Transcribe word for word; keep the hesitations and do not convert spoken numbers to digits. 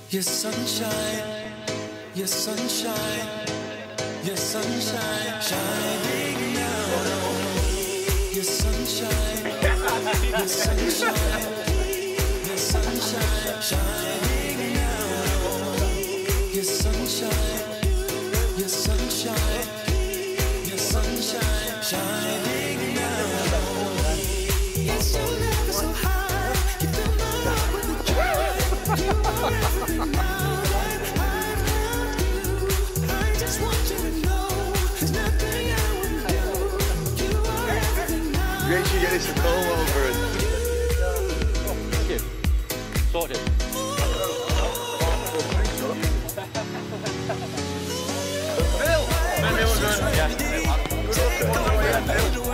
Your sunshine, your sunshine, your sunshine, shining down on me. Your sunshine, your sunshine, your sunshine, shining down on me. Your sunshine, your sunshine, your sunshine, shining down on me. It's your love so high, you fill my heart with the joy. You are everything now that I've found you. I just want you to know there's nothing I wouldn't do. You are everything now. Great, you get us to come over it. Sorted. Phil! Yeah.